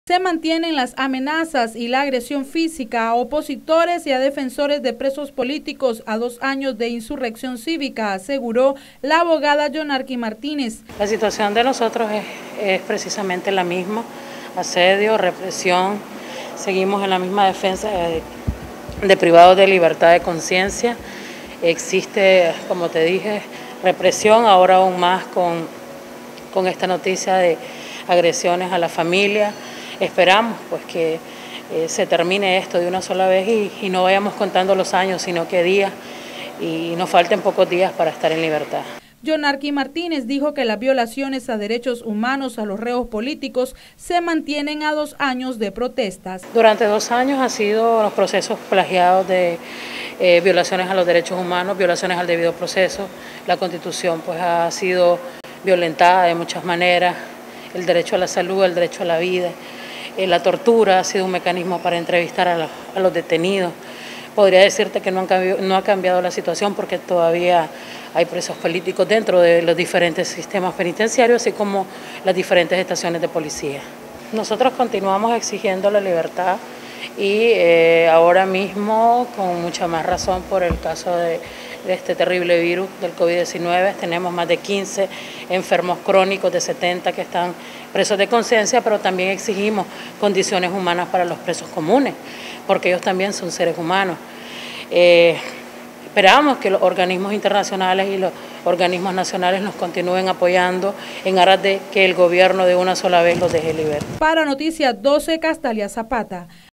Se mantienen las amenazas y la agresión física a opositores y a defensores de presos políticos a 2 años de insurrección cívica, aseguró la abogada Yonarqui Martínez. La situación de nosotros es precisamente la misma: asedio, represión. Seguimos en la misma defensa de privados de libertad de conciencia. Existe, como te dije, represión, ahora aún más con esta noticia de agresiones a la familia. Esperamos pues que se termine esto de una sola vez y no vayamos contando los años, sino que días, y nos falten pocos días para estar en libertad. Yonarqui Martínez dijo que las violaciones a derechos humanos a los reos políticos se mantienen a 2 años de protestas. Durante 2 años han sido los procesos plagiados de violaciones a los derechos humanos, violaciones al debido proceso. La Constitución pues ha sido violentada de muchas maneras: el derecho a la salud, el derecho a la vida. La tortura ha sido un mecanismo para entrevistar a los detenidos. Podría decirte que no ha cambiado la situación, porque todavía hay presos políticos dentro de los diferentes sistemas penitenciarios, así como las diferentes estaciones de policía. Nosotros continuamos exigiendo la libertad y ahora mismo, con mucha más razón por el caso de este terrible virus del COVID-19, tenemos más de 15 enfermos crónicos de 70 que están presos de conciencia, pero también exigimos condiciones humanas para los presos comunes, porque ellos también son seres humanos. Esperamos que los organismos internacionales y los organismos nacionales nos continúen apoyando en aras de que el gobierno de una sola vez los deje libres. Para Noticias 12, Castalia Zapata.